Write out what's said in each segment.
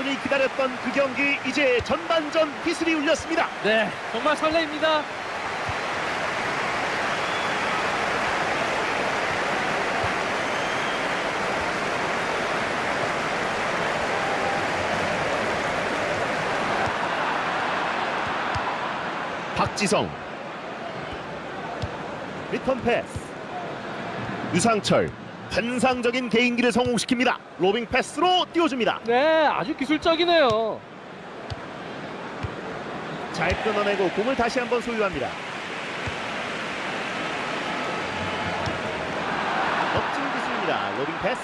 여러분이 기다렸던 그 경기 이제 전반전 휘슬이 울렸습니다. 네, 정말 설레입니다. 박지성 리턴 패스 유상철 환상적인 개인기를 성공시킵니다. 로빙 패스로 띄워줍니다. 네, 아주 기술적이네요. 잘 끊어내고 공을 다시 한번 소유합니다. 멋진 기술입니다. 로빙 패스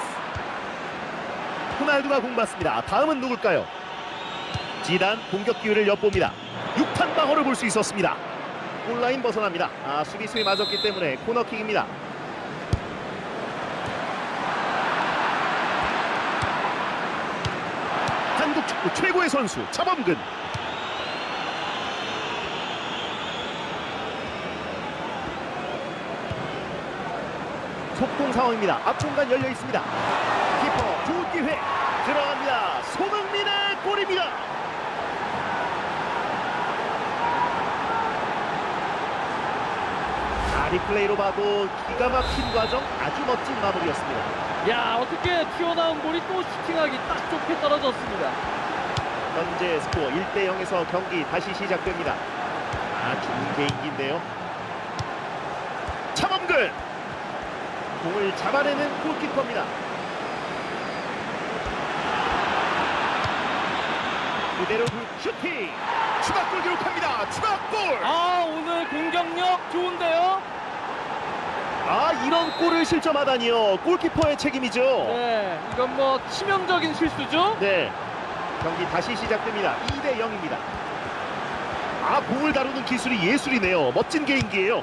호날두가 공 받습니다. 다음은 누굴까요? 지단 공격 기회를 엿봅니다. 6탄 방어를 볼 수 있었습니다. 골라인 벗어납니다. 수비수에 맞았기 때문에 코너킥입니다. 한국 축구 최고의 선수 차범근. 속공 상황입니다. 앞공간 열려 있습니다. 키퍼 좋은 기회 들어갑니다. 손흥민의 골입니다. 리플레이로 봐도 기가 막힌 과정, 아주 멋진 마무리였습니다. 야, 어떻게 튀어나온 볼이 또 슈팅하기 딱 좋게 떨어졌습니다. 현재 스코어 1대0에서 경기 다시 시작됩니다. 좋은 개인기인데요. 차범근 공을 잡아내는 골키퍼입니다. 그대로 슈팅 추가골 기록합니다. 추가골. 오늘 공격력 좋은데요. 이런 골을 실점하다니요. 골키퍼의 책임이죠. 네, 이건 뭐 치명적인 실수죠. 네, 경기 다시 시작됩니다. 2대0입니다. 공을 다루는 기술이 예술이네요. 멋진 개인기예요.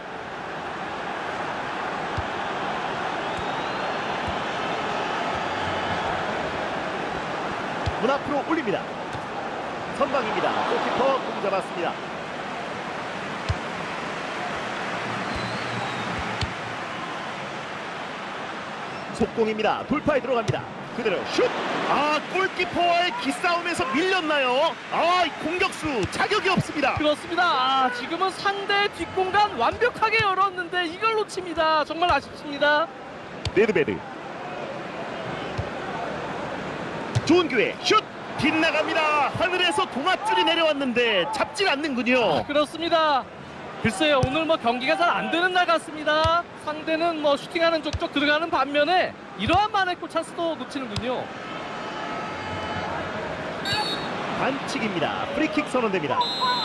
문 앞으로 올립니다. 선방입니다. 골키퍼 공 잡았습니다. 속공입니다. 돌파에 들어갑니다. 그대로 슛! 골키퍼와의 기싸움에서 밀렸나요? 공격수 자격이 없습니다. 그렇습니다. 지금은 상대 뒷공간 완벽하게 열었는데 이걸 놓칩니다. 정말 아쉽습니다. 네드베드 좋은 기회 슛! 빗나갑니다. 하늘에서 동아줄이 내려왔는데 잡질 않는군요. 그렇습니다. 글쎄요, 오늘 뭐 경기가 잘 안 되는 날 같습니다. 상대는 뭐 슈팅하는 족족 들어가는 반면에 이러한 만회골 찬스도 놓치는군요. 반칙입니다. 프리킥 선언됩니다.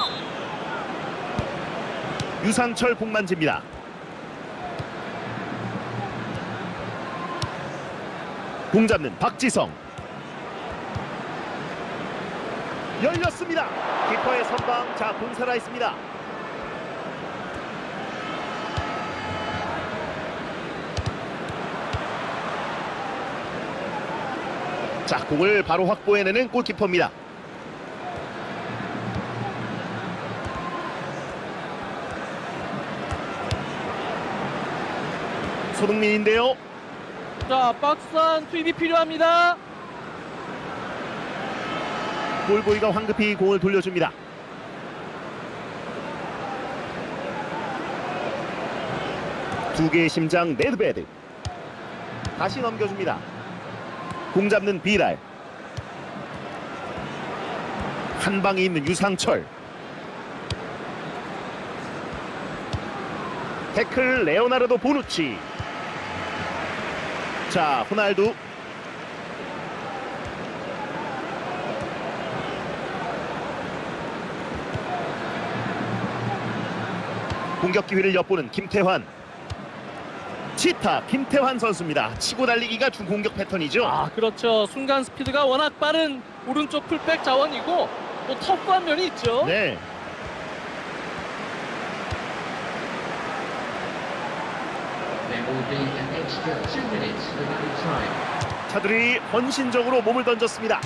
유상철 공 만집니다. 공 잡는 박지성 열렸습니다. 키퍼의 선방. 공 살아 있습니다. 공을 바로 확보해내는 골키퍼입니다. 손흥민인데요. 박스 안 투입이 필요합니다. 볼보이가 황급히 공을 돌려줍니다. 두 개의 심장 네드베드 다시 넘겨줍니다. 공 잡는 비랄 한 방에 있는 유상철 태클 레오나르도 보누치. 호날두 공격 기회를 엿보는 김태환. 치타 김태환 선수입니다. 치고 달리기가 주 공격 패턴이죠. 그렇죠. 순간 스피드가 워낙 빠른 오른쪽 풀백 자원이고 또 터프한 면이 있죠. 네. 차들이 헌신적으로 몸을 던졌습니다.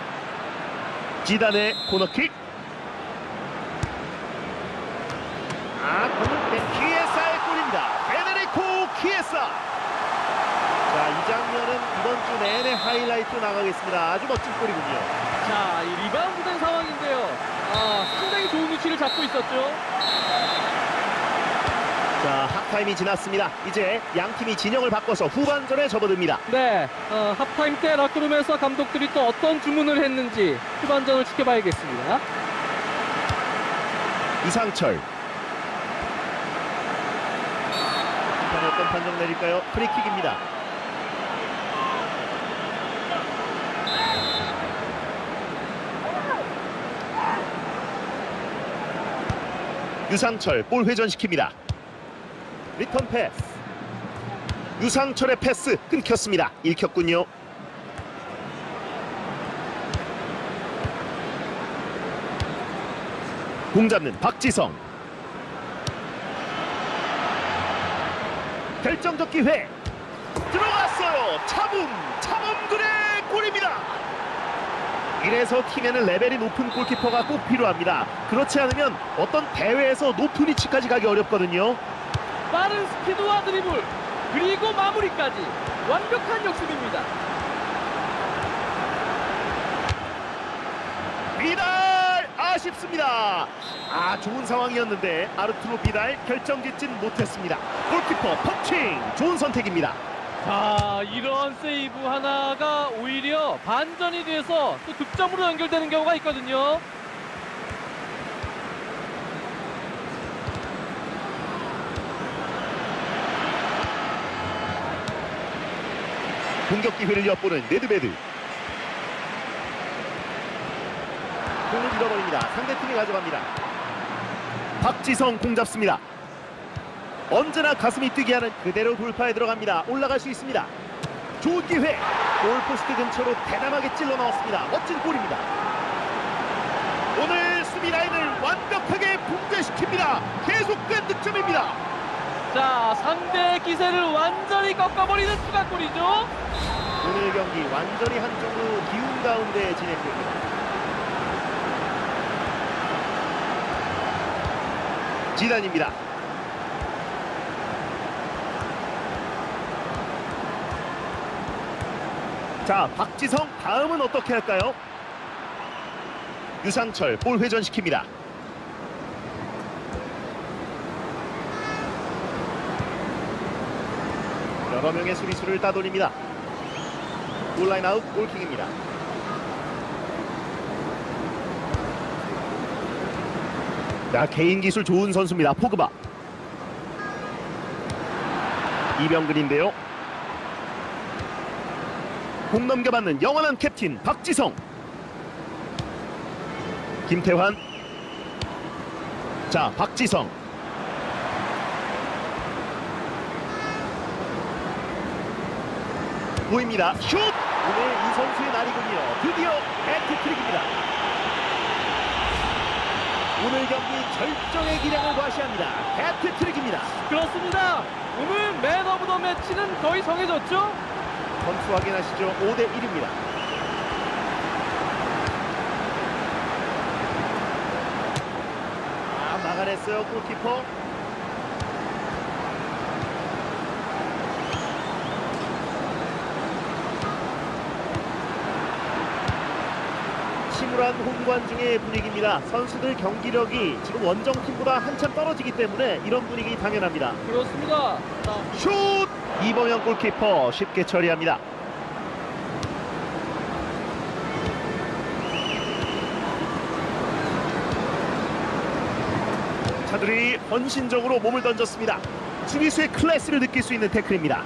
지단의 코너킥. 공을 뺀 키에사의 골입니다. 페데리코 키에사. 이 장면은 이번 주 내내 하이라이트로 나가겠습니다. 아주 멋진 골이군요. 자, 이 리바운드 된 상황인데요. 상당히 좋은 위치를 잡고 있었죠. 자, 하프타임이 지났습니다. 이제 양 팀이 진영을 바꿔서 후반전에 접어듭니다. 네, 하프타임 때 락크룸에서 감독들이 또 어떤 주문을 했는지 후반전을 지켜봐야겠습니다. 이상철. 심판이 어떤 판정 내릴까요? 프리킥입니다. 유상철 볼 회전시킵니다. 리턴 패스. 유상철의 패스 끊겼습니다. 읽혔군요. 공 잡는 박지성. 결정적 기회. 들어갔어요. 차범근의 골입니다. 이래서 팀에는 레벨이 높은 골키퍼가 꼭 필요합니다. 그렇지 않으면 어떤 대회에서 높은 위치까지 가기 어렵거든요. 빠른 스피드와 드리블 그리고 마무리까지 완벽한 역습입니다. 비달 아쉽습니다. 좋은 상황이었는데 아르투로 비달 결정짓진 못했습니다. 골키퍼 펀칭 좋은 선택입니다. 자, 이런 세이브 하나가 오히려 반전이 돼서 또 득점으로 연결되는 경우가 있거든요. 공격 기회를 엿보는 네드베드. 공을 잃어버립니다. 상대팀이 가져갑니다. 박지성 공 잡습니다. 언제나 가슴이 뛰게 하는 그대로 돌파에 들어갑니다. 올라갈 수 있습니다. 좋은 기회. 골포스트 근처로 대담하게 찔러 넣었습니다. 멋진 골입니다. 오늘 수비 라인을 완벽하게 붕괴시킵니다. 계속된 득점입니다. 자, 상대의 기세를 완전히 꺾어버리는 추가골이죠. 오늘 경기 완전히 한쪽으로 기운 가운데 진행됩니다. 지단입니다. 자, 박지성 다음은 어떻게 할까요? 유상철 볼 회전시킵니다. 여러 명의 수비수를 따돌립니다. 골라인 아웃 골킥입니다. 자, 개인 기술 좋은 선수입니다. 포그바. 이병근인데요. 공 넘겨받는 영원한 캡틴 박지성. 김태환. 자, 박지성. 보입니다. 슛! 오늘 이 선수의 날이군요. 드디어 해트트릭입니다. 오늘 경기 절정의 기량을 과시합니다. 해트트릭입니다. 그렇습니다. 오늘 맨 오브 더 매치는 거의 정해졌죠. 점수 확인하시죠. 5대 1입니다. 막아냈어요. 골키퍼. 침울한 홈관중의 분위기입니다. 선수들 경기력이 지금 원정팀보다 한참 떨어지기 때문에 이런 분위기 당연합니다. 그렇습니다. 자, 슛! 이범현 골키퍼 쉽게 처리합니다. 차들이 헌신적으로 몸을 던졌습니다. 수비수의 클래스를 느낄 수 있는 태클입니다.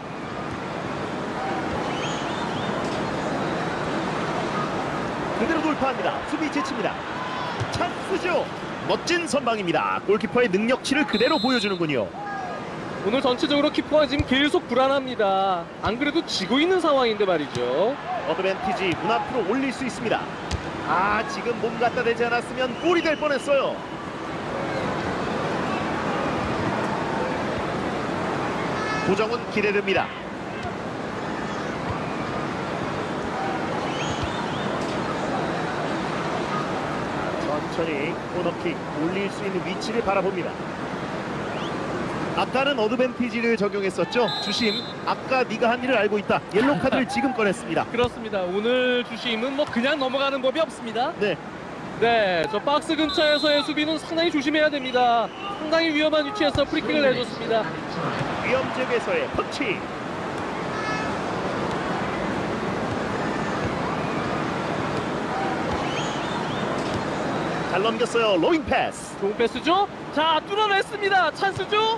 그대로 돌파합니다. 수비 제칩니다. 찬스죠. 멋진 선방입니다. 골키퍼의 능력치를 그대로 보여주는군요. 오늘 전체적으로 키퍼가 지금 계속 불안합니다. 안 그래도 지고 있는 상황인데 말이죠. 어드밴티지 문 앞으로 올릴 수 있습니다. 지금 몸 갖다 대지 않았으면 골이 될 뻔했어요. 고정은 기대됩니다. 천천히 코너킥 올릴 수 있는 위치를 바라봅니다. 아까는 어드밴티지를 적용했었죠. 주심, 아까 네가 한 일을 알고 있다. 옐로 카드를 지금 꺼냈습니다. 그렇습니다. 오늘 주심은 뭐 그냥 넘어가는 법이 없습니다. 네, 네, 저 박스 근처에서의 수비는 상당히 조심해야 됩니다. 상당히 위험한 위치에서 프리킥을 내줬습니다. 위험지역에서의 펀치. 잘 넘겼어요. 로잉 패스. 좋은 패스죠? 자, 뚫어냈습니다. 찬스죠?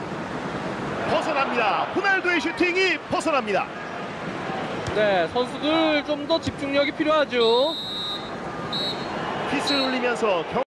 벗어납니다. 호날두의 슈팅이 벗어납니다. 네, 선수들 좀 더 집중력이 필요하죠. 휘슬 울리면서